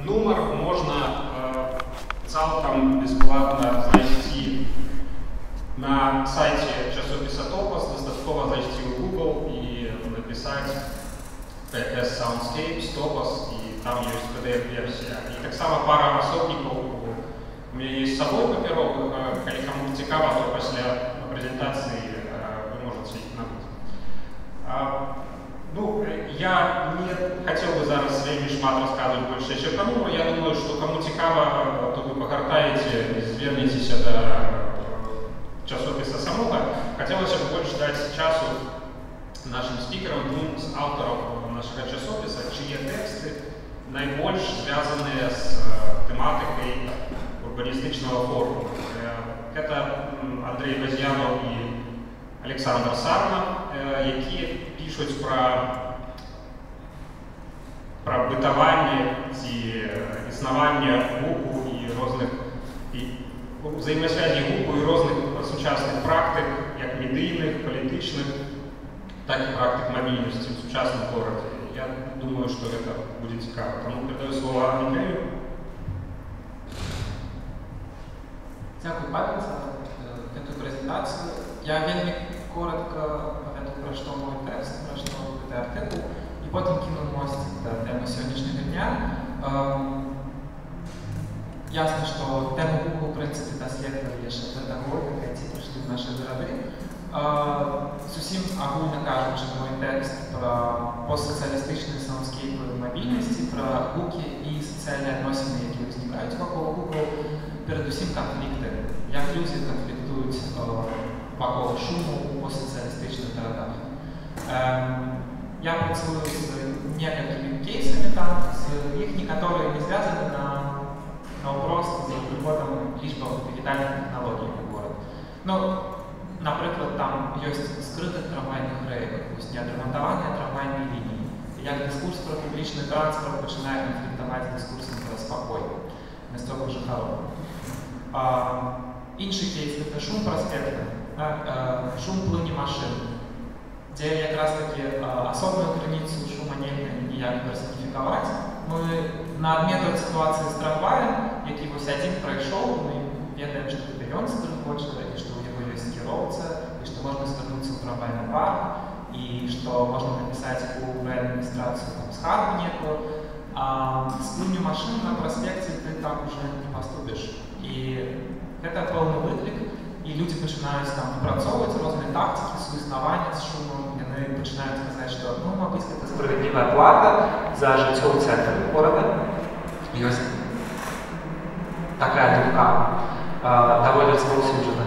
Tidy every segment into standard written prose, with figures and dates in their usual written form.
Нумар можна цалкам безплатно знайти на сайті часописа Topos. Достатково зайти в Google і написати PS Soundscapes Topos, і там є PDF-версія. І так само пара особників у мене є з собою паперових, коли кому цікаво, то після презентації ви можете їх набути. Ну, я не хотел бы зараз своими шмат рассказывать больше еще кому, я думаю, что кому цікаво, то вы погортаете и звернетесь до часописа самого. Хотелось бы больше дать часу нашим спикерам, двум з авторів нашого часописа, чиї тексти найбільш зв'язані з тематикою урбаністичного форуму. Это Андрей Базьянов и Олександр Сарна, які пишуть про бытование и існування гуку і різних взаємосвязі гуку і різних сучасних практик, як медійних, політичних, так і практик мобільності в сучасному городі. Я думаю, що це буде цікаво. Тому передаю слово Андрею. Дякую, Павел, за эту презентацию. Я вельми коротко поведу, про що мой текст, про що буде артикул, і потім кину мост до теми сьогоднішнього дня. Ясно, що тему Google, в принципі, дослідували ще до того, як ці прийшли в наші городи. Зовсім агульно кажучи, мой текст про постсоціалістичні саундскейпи мобільності, про гуки і соціальні відносини, які виникають навколо Google, передусім конфлікти. Як люди конфліктують вокруг шуму у постсоціалістичних городах. Я працюю з некоторыми кейсами там, их некоторые не связаны на вопрос з приводом лічби дигітальних технологій в город. Ну, наприклад, там є скритих трамвайних рейок, неотремонтовані трамвайні лінії. Як дискурс про публічний транспорт починає конфліктувати з дискурсом про спокій місцевих жителів. Інший кейс – це шум проспекту, шум плині машин, де якраз таки особливу границю шума нельзя ніяк персоніфікувати. Ми на адмету ситуації з трамваєм, який ось один пройшов, ми ведаємо, що тут ён хоче, і що у нього є кіровця, і що можна звернутися у трамвайний парк, і що можна написати у адміністрацію скаргу некую. А з плинью машин на проспекте ты так уже не поступиш. І це повний виклик, і люди починають там напрацьовувати різні тактики, суіснування з шумом, і вони починають казати, що, ну, мабуть, це справедлива плата за життя у центрі города. І ось така думка доволі розповсюджена.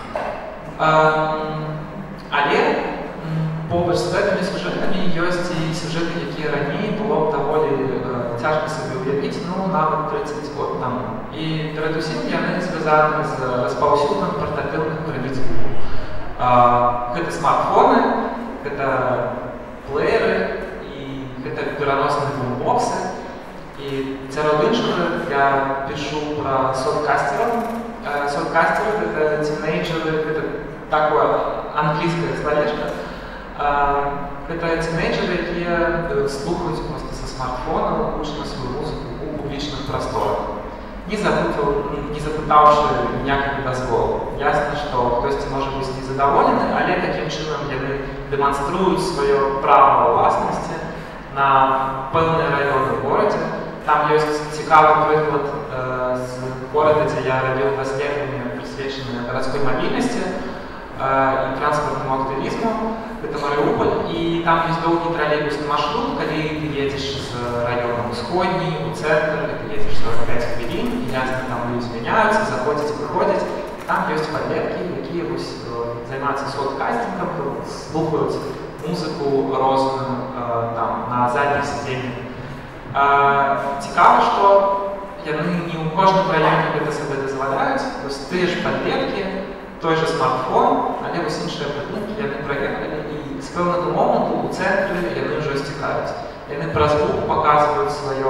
Але побач з гэтымі сюжэтамі ёсць і сюжэты, якія раней было б даволі цяжка сабе ўявіць, ну, нават 30 год таму. І перадусім яны звязаны з распаўсюдам партатыўных крыніц гуку. Гэта смартфоны, гэта плееры і гэта пераносныя бумбоксы. І сярод іншага я пішу пра содкастераў. Содкастеры — гэта тинейджеры, гэта такое англійскае словечко. Гэта тинейджеры, якія слухаюць проста са смартфона, гучна сваю музыку у публічных прасторах, не запытаўшы ніякага дазволу. Ясна, што хтосьці можа быць незадаволены, але такім чынам яны дэманструюць сваё права ўласнасці на пэўныя раёны ў горадзе. Там ёсць цікавы прыклад з горада, дзе я рабіў даследаванне, прысвечанае гарадской мабільнасці і транспартнаму актывізму. Это Мариуполь, и там есть долгий троллейбусный маршрут, когда ты едешь с района Усходний, у центра, ты едешь 45 хвилин, и ясно, там люди меняются, заходят, выходят. Там есть подлетки, которые занимаются содкастингом, слухают музыку розную там, на задних сиденьях. Цікаво, що яны не у кожным районе гэта себе дозволяют, то есть ты же подлетки, той же смартфон, але вось іншыя прыдумкі яны праехалі, і з пэўнага моманту ў цэнтры яны ўжо сцікаюць. Яны праз гук паказваюць сваю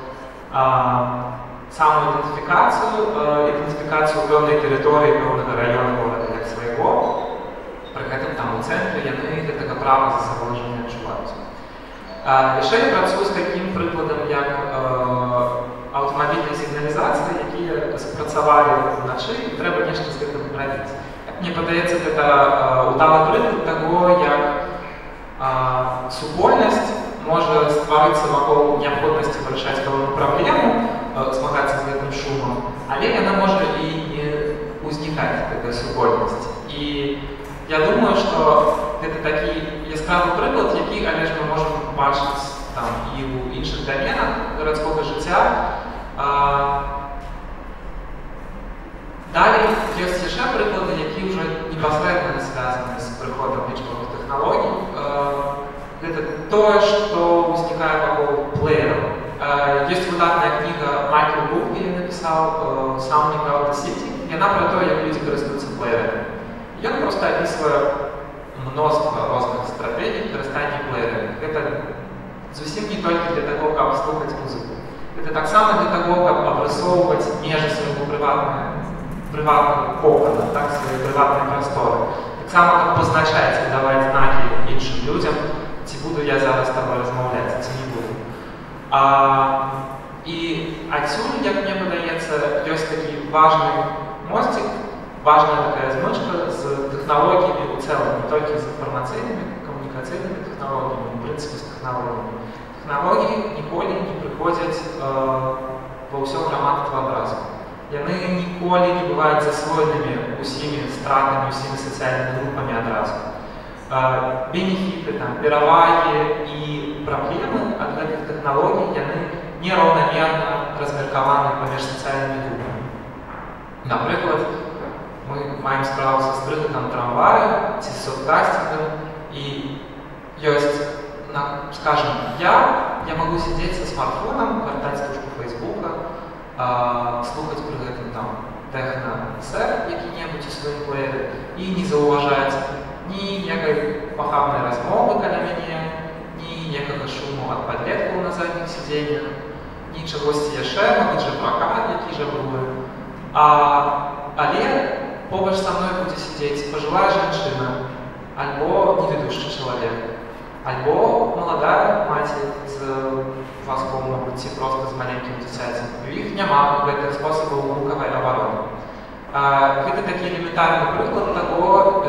самоідэнтыфікацыю пэўнай тэрыторыі, пэўнага раёна горада як свайго. Пры гэтым там у цэнтры яны гэтага права за сабой ўжо не адчуваюць. Яшчэ я працую з такім прыкладам, як вставали вночі, і треба нешта з гэтым рабіць. Мне падаецца, гэта удалы прыклад таго, як супольнасць можа стварыцца вакол неабходнасці вырашаць пэўную праблему, змагацца з гэтым шумам, але яна можа і не ўзнікаць, такая супольнасць. І я думаю, што гэта такі яскравы прыклад, які, але ж мы можам бачыць там і ў іншых даменах гарадскога жыцця. Далей ёсць яшчэ прыклады, які ўжо непасрэдна звязаны з прыходам лічбавых тэхналогій. Гэта тое, што ўзнікае вакол плеераў. Ёсць выдатная кніга Майкл Бук, я напісаў «Sounding Out the City». Яна пра тое, як людзі карыстаюцца плеерамі. Ён проста апісвае мноства розных стратэгій карыстання плеерамі. Гэта зусім не толькі для таго, каб слухаць музыку. Гэта таксама для таго, каб абрысоўваць межы свайго прыватнага попыта, так, свае прыватныя прасторы. Таксама, каб пазначаць і даваць знакі іншым людзям, ці буду я зараз з табой размаўляць, ці не буду. І адсюль, як мне падаецца, ёсць такі важны мосцік, важная такая змычка з тэхналогіямі ў цэлым, не толькі з інфармацыйнымі, камунікацыйнымі тэхналогіямі, у прынцыпе з тэхналогіямі. Тэхналогіі ніколі не прыходзяць ва ўсё грамадства адразу. Яны ніколі не бываюць засвоенымі ўсімі стратамі, ўсімі сацыяльнымі групамі адразу. Бенефіты, перавагі і праблемы ад гэтых тэхналогій, яны нераўнамерна размеркаваны паміж сацыяльнымі групамі. Напрыклад, мы маем справу са стрыгатам трамваю ці з соцкастингам, і ёсць, скажем, я могу сидеть со смартфоном, картать стужку Фейсбука, слухаць пры гэтым тэхна-сэр які-небудзь у сваім плееры і не заўважаць ні некай пахабнай размовы каля мяне, ні некага шуму ад падлеткаў на задніх сидзеннях, ні чагосьці яшчэ, мабыць, жабрака, які жабруе. Але побач са мной будзе сидзець пажылая жанчына, альбо неведушчы чалавек, альбо маладая маці з вазком, мабыць, ці проста з маленькім дзіцяцем. У іх няма гэтых спосабаў гукавай абароны. Гэта такі элементарны прыклад таго,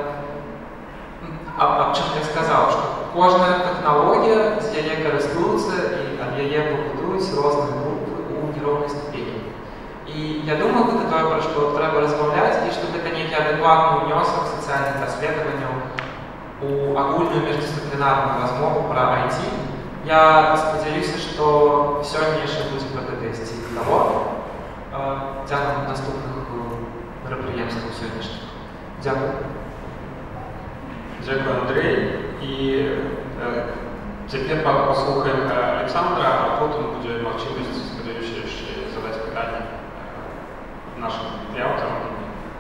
аб чым я сказаў, што кожная тэхналогія з яе карыстуецца і ад яе пабудуюць розныя групы ў нероўнай ступені. І я думаю, гэта тое, пра што трэба размаўляць, і што гэта нейкі адэкватны ўнёсак сацыяльных даследаванняў у агульную междисциплинарную размову про IT. Я спадзяюся, што сёння яшчэ будзе пра гэта ісці разговор цягам наступных мерапрыемстваў сённяшніх. Дзякуй. Дзякуй, Андрей. І цяпер паслухаем Александра, а потым будзе магчымасць, спадзяюся, яшчэ задаць пытанне нашим авторам.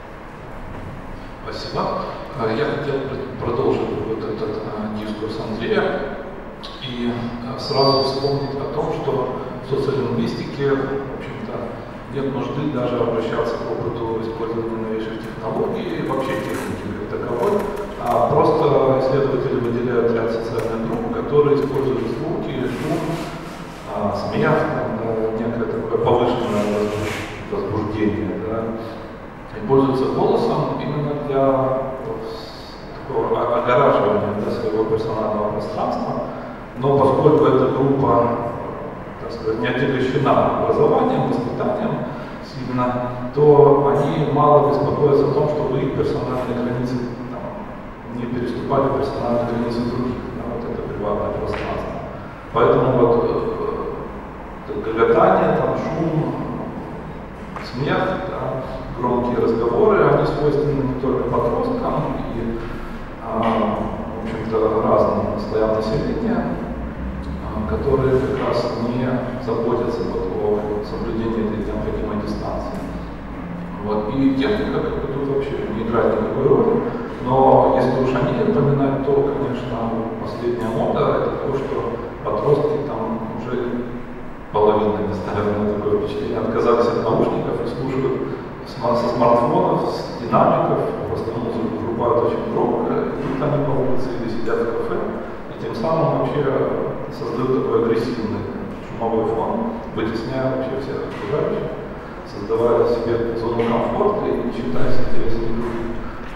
Спасибо. Я хотел продолжить вот этот дискурс Андрея и сразу вспомнить о том, что в социолингвистике, в общем-то, нет нужды даже обращаться к опыту использования новейших технологий и вообще техники как таковой, а просто исследователи выделяют ряд социальных групп, которые используют звуки, шум, смех, некое такое повышенное возбуждение, да, и пользуются голосом именно для такого огораживания своего персонального пространства, но поскольку эта группа, так сказать, не отягощена образованием, воспитанием сильно, то они мало беспокоятся о том, чтобы их персональные границы не переступали персональные границы других, да, вот это приватное пространство. Поэтому вот гоготание, шум, смех, да, громкие разговоры, они свойственны не только подросткам и, в общем-то, разным слоям населения, которые как раз не заботятся о соблюдении этой необходимой дистанции. Вот. И техника тут вообще не играет никакой роли, но если уж они напоминают, то, конечно, последняя мода — это то, что подростки там уже половина, не знаю, у меня такое впечатление, отказались от наушников и слушают со смартфонов, с динамиков, просто музыку врубают очень громко, идут они по улице или сидят в кафе, и тем самым вообще создают такой агрессивный шумовой фон, вытесняя вообще всех окружающих. создавая себе зону комфорта и не считаясь интересами других.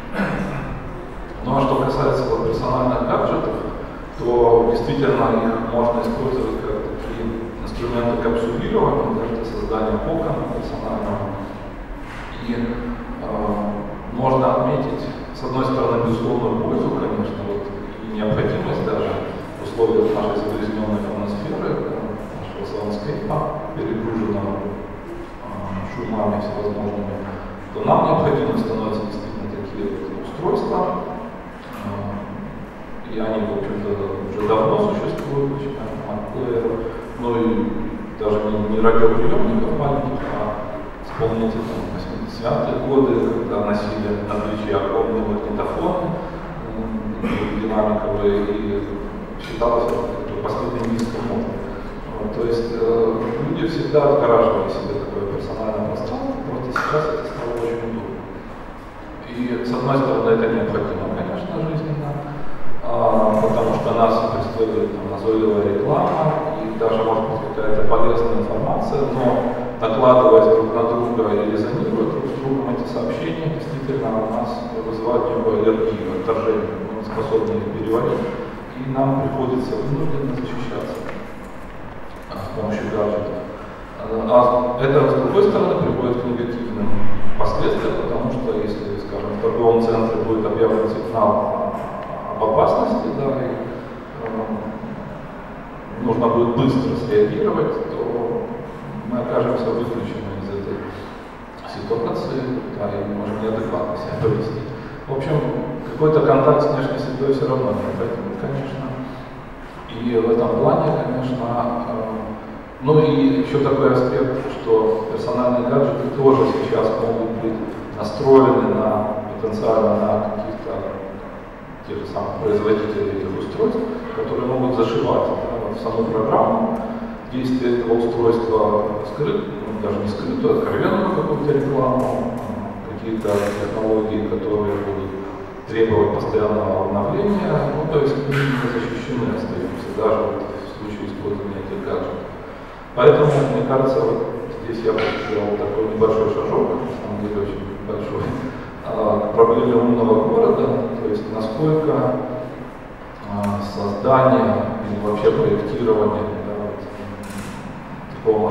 Ну а что касается вот персональных гаджетов, то действительно их можно использовать как такие инструменты капсулирования, да, для создания окон персонального. И можно отметить, с одной стороны, безусловную пользу, конечно, вот, и необходимость даже в условиях нашей загрязненной атмосферы, нашего саундскейпа, перегруженного шумами всевозможными, то нам необходимо становятся действительно такие вот устройства, и они, в общем-то, уже давно существуют, начиная от плеера, ну и даже не радиоприемников маленьких, а вспомните там 80-е годы, когда носили на плече огромные магнитофоны динамиковые, и считалось это последним диском моды. То есть люди всегда отгораживали себе такое персональное пространство, просто сейчас это стало очень удобно. И с одной стороны это необходимо, конечно, жизненно, потому что нас преследует назойливая реклама, и даже может быть какая-то полезная информация, но накладываясь друг на друга и резонируя друг с другом, эти сообщения действительно у нас вызывают некую аллергию, отторжение, мы не способны их переварить, и нам приходится вынужденно защищаться с помощью гаджетов. А это, с другой стороны, приводит к негативным последствиям, потому что если, скажем, в торговом центре будет объявлен сигнал об опасности, да, и нужно будет быстро среагировать, то мы окажемся выключены из этой ситуации, да, и можем неадекватно себя повести. В общем, какой-то контакт с внешней средой все равно необходим, конечно. И в этом плане, конечно, ну и еще такой аспект, что персональные гаджеты тоже сейчас могут быть настроены потенциально на каких-то тех же самых производителей этих устройств, которые могут зашивать в саму программу действие этого устройства скрыто, ну, даже не скрытую, откровенную какую-то рекламу, какие-то технологии, которые будут требовать постоянного обновления, ну, то есть мы не защищены остаемся, даже вот в случае использования этих гаджетов. Поэтому, мне кажется, вот здесь я сделал такой небольшой шажок, на самом деле очень большой, к проблеме умного города, то есть насколько создание или вообще проектирование такого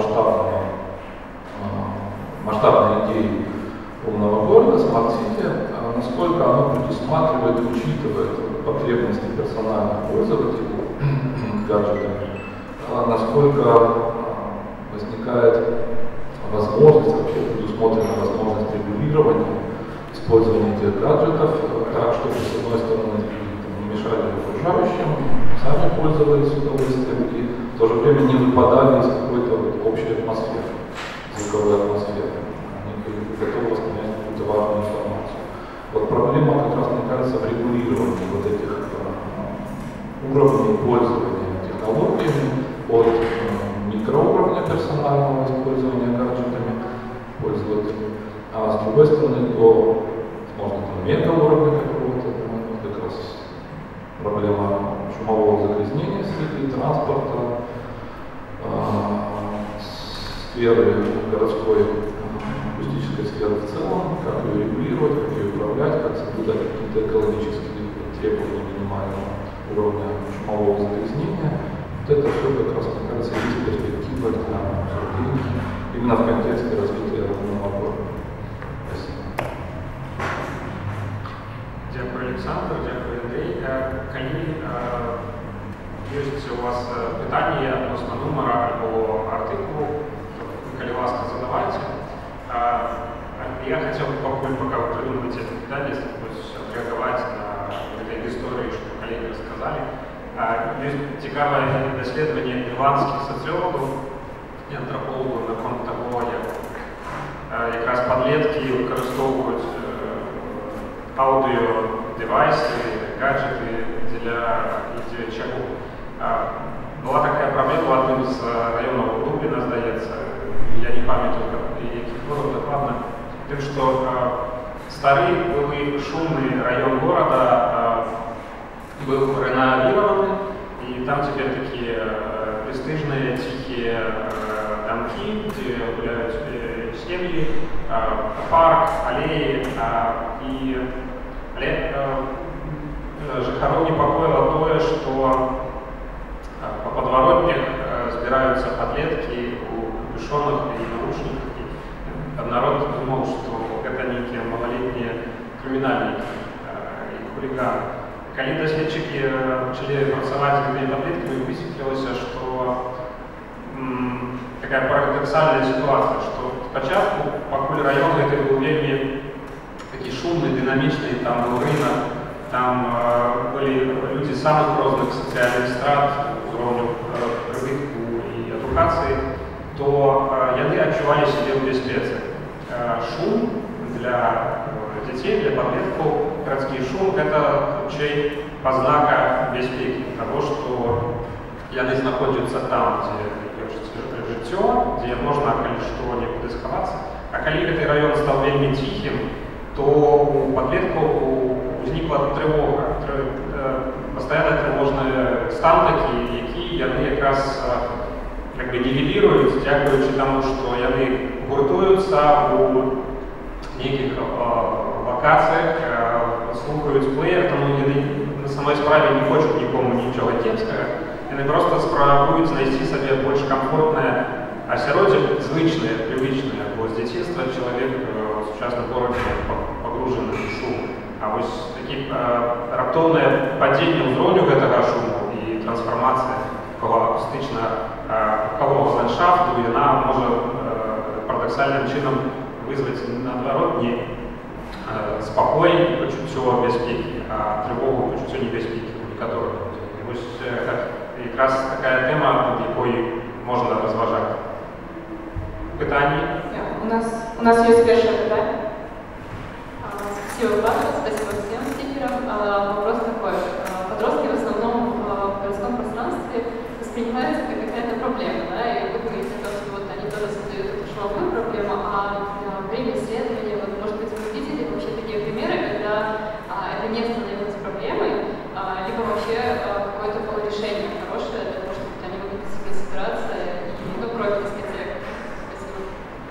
масштабной идеи умного города, смарт-сити, насколько оно предусматривает, учитывает потребности персональных пользователей гаджетами, насколько возникает возможность, вообще предусмотрена возможность регулирования использования этих гаджетов так, чтобы с одной стороны не мешали окружающим, сами пользовались удовольствием и в то же время не выпадали из какой-то вот общей атмосферы, звуковой атмосферы. Они были готовы воспринять какую-то важную информацию. Вот проблема как раз, мне кажется, в регулировании вот этих уровней пользования технологиями от микроуровня персонального использования гаджетами пользователей, а с другой стороны до, возможно, мегауровня какого-то, как раз проблема шумового загрязнения среды, транспорта, сферы городской акустической сферы в целом, как ее регулировать, как ее управлять, как соблюдать какие-то экологические требования минимального уровня шумового загрязнения. Вот это все как раз, мне кажется, есть перспектива для обсуждения именно в контексте развития умного города. Спасибо. Дякую, Олександр, дякую, Андрій. Коли є у вас питання відносно номера або артикулу, коли ласка, задавайте. Я хотел бы, пока вы придумываете это питание, отреагировать на этой истории, что коллеги рассказали. Есть цікаве дослідження ірландських соціологів і антропологів на фонд того, як якраз підлітки використовують аудіодевайси, гаджети для чого. Була така проблема в одному з районів Дубліна, здається, я не пам'ятаю, яких город докладно, тим, що старий, былий шумний район города был реновирован, и там теперь такие престижные, тихие домки, где гуляют семьи, парк, аллеи и жыхароў непакоіла тое, што па падваротнях збіраюцца падлеткі у капюшонах і наручніках. Народ думаў, што гэта нейкія малалетнія крымінальнікі і хуліганы. Калі даследчыкі пачалі працаваць з гэтымі падлеткамі, высветлілася, што такая парадоксальная сітуацыя, што спачатку, пакуль раён гэты быў вельмі такі шумны, дынамічны, там быў рынок, там былі людзі самых розных сацыяльных страт, узроўню прыбытку і адукацыі, то яны адчувалі сябе ў бяспецы. Шум для дзяцей, для падлеткаў, гарадскі шум — гэта хутчэй пазнака бяспекі, таго, што яны знаходзяцца там, дзе ёсць жыццё, дзе можна, калі што, некуды схавацца. А калі гэты раён стаў вельмі ціхім, то у падлеткаў узнікла трывога, пастаянна трывожны стан такі, які яны якраз нівеліруюць, дзякуючы таму, што яны гуртуюцца у нейкіх лакацыях, слухаюць плеер, таму яны на самой справе не хочуць нікому нічога кепскага. Яны проста спрабуюць знайсці сабе больш камфортнае асяроддзе, звычнае, прывычнае, бо з дзяцінства чалавек у сучасным горадзе пагружаны ў шум. А вось такі раптоўнае падзенне ўзроўню гэтага шуму і трансфармацыя такого акустычна-рухавога ландшафту, яна можа парадоксальным чынам вызваць, наадварот, не спакой і пачуццё бяспекі, а трывогу, пачуццё небяспекі у некаторых людзей. І вось якраз такая тэма, над якой можна разважаць. Пытанні? У нас есть первое питание. Спасибо, Паша, спасибо всем спикерам. Вопрос такой. Подростки в основном в городском пространстве воспринимаются как какая-то проблема, да, и вы говорите о том, что вот они тоже создают эту шумовую проблему, а время исследования, вот, может быть, вы видели вообще такие примеры, когда это не становилось проблемой, либо вообще какое-то было решение хорошее для того, чтобы они могли себе собираться и, кроме дискотек. Спасибо.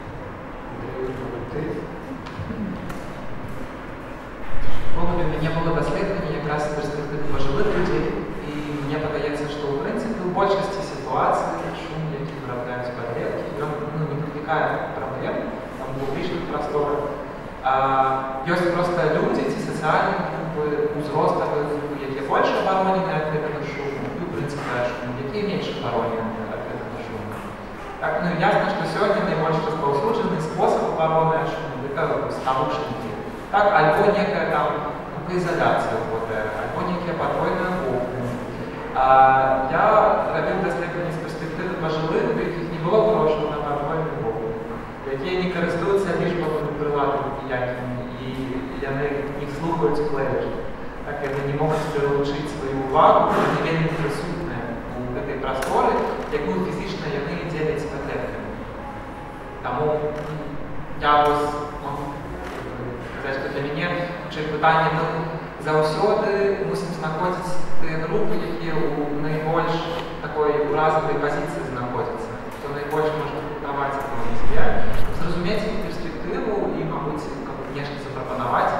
Не было доследований якраз з перспективи пожилих людей, і мені подається, що в принципі у більшості ситуацій шум, який виробляють подлетки, не викликає проблем там, в публічних просторах. Є просто люди, ці соціальні групи, узростові, які більше оборонені від этого шуму, і в принципі шуму, які менше оборонені від этого шуму. Так, ясно, що сьогодні найбільш розповсюджений спосіб оборони шуму – це наушники. Так, альбо некая там изоляция, альбо некие подвойные окна. Я робив дослідження з перспективи пожилих, у яких не було грошей на подвойні окна, які не користуються лічбами приладами ніякими, і вони їх слухають плеєр. Так, вони не можуть перелучити свою увагу, вони вельми присутні у цій просторі, яку фізично вони ділять з подлетками. Тому я ось можу сказати, що для мене питання, ми заўсёды мусимо знаходзіць тыя групы, якія ў найбольш такой уразовай пазіцыі знаходзяцца, хто найбольш можа даваць на себе, зразумець іх перспектыву і, мабыць, нешта запрапанаваць.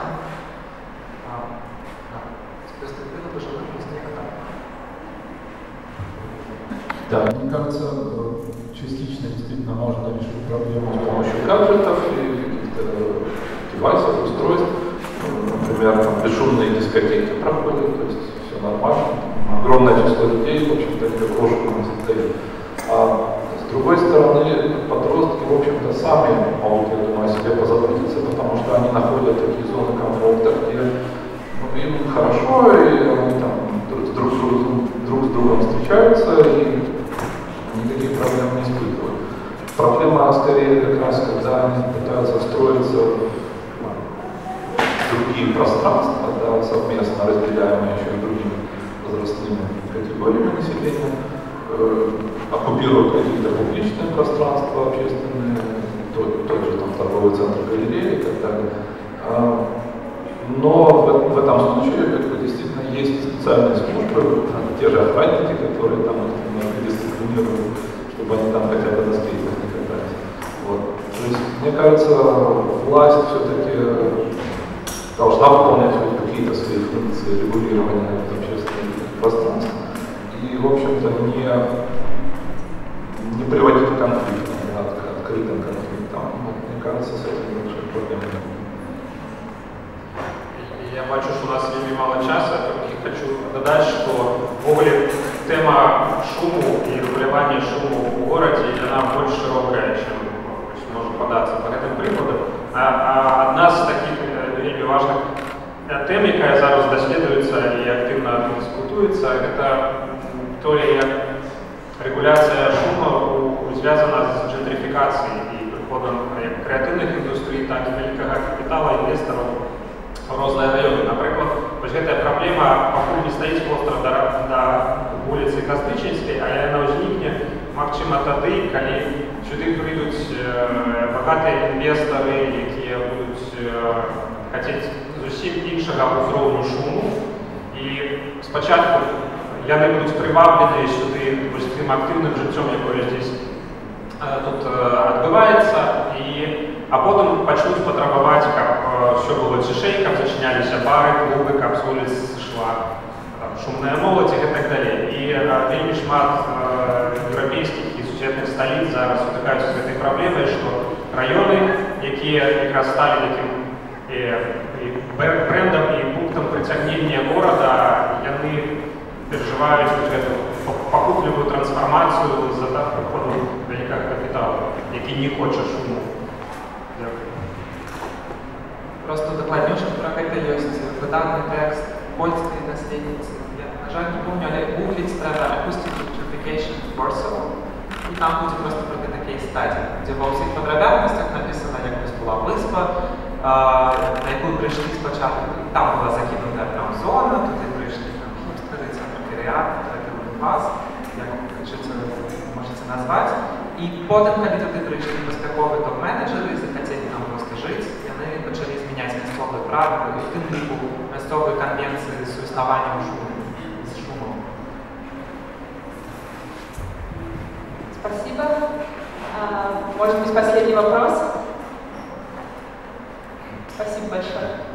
З перспектывы пожилых людзей так. Да, мне кажется, частично действительно можно решить проблему с помощью гаджетов и каких-то девайсов, устройств. Например, там, бесшумные дискотеки проходят, то есть все нормально. Огромное число людей, в общем-то, это крошечное состояние. А с другой стороны, подростки, в общем-то, сами могут, я думаю, о себе позаботиться, потому что они находят такие зоны комфорта, где им хорошо, и они там друг с другом встречаются, и никаких проблем не испытывают. Проблема скорее как раз, когда они пытаются встроиться другие пространства, да, совместно разделяемые еще и другими возрастными категориями населения, оккупируют какие-то публичные пространства общественные, тот же там торговый центр, галереи и так далее. Но в этом случае действительно есть специальные службы, те же охранники, которые там немножко дисциплинируют, чтобы они там хотя бы на скейтах не катались. Вот. То есть, мне кажется, власть все-таки должна выполнять какие-то свои функции регулирования общественных пространств и, в общем-то, не приводить к конфликтам, к открытым конфликтам. Мне кажется, с этим большой проблемой. Я бачу, що у нас вельми мало часу, тільки хочу додати, що ввогуле тема шуму и регулирования шума в городе, она больше широкая, чем может податься по этим приводам. А одна из таких вельми важных тем, яка зараз доследуется и активно дискутуется, это то, як регуляция шума связана с джентрификацией и приходом як креативных индустрий, так и великого капитала, инвесторов в різні райони. Наприклад, ось ця проблема пакуль не стоїть остро до вулиці Костричинської, але вона возникне, максимум тоді, коли сюди прийдуть багаті інвестори, які будуть хотіти зовсім іншого узровню шуму. І спочатку вони будуть приваблені сюди ось тим активним життям, яке здесь тут відбувається, а потім почнуть потребувати, як все було тишей, як зачинялися бари, клуби, як з вулиць йшла шумна молодь і так далі. І вельми шмат європейських і сусідних столиць зараз стикаються з цією проблемою, що райони, які якраз стали таким брендом і пунктом притягнення міста, вони переживають цю покупливу трансформацію за приходом великого капіталу, який не хоче шуму. Просто докладніше про це є видатний текст польської дослідниці. Я, на жаль, не пам'ятаю, але гугліть треба Acoustic Gentrification Warsaw. І там буде просто про такий стадій, де во всіх подробностях написано, як ось була виспа, на яку прийшли спочатку. Там була закинута зона, туди прийшли хіпстери, центр креативний клас, як це може це назвати. І потім, коли туди прийшли безпекові топ-менеджери, захотіли там просто жити, вони почали зміняти місцеві правила, і в тим типу місцеві конвенції з існуванням шумом. Спасибо. Может быть, последний вопрос? Спасибо большое.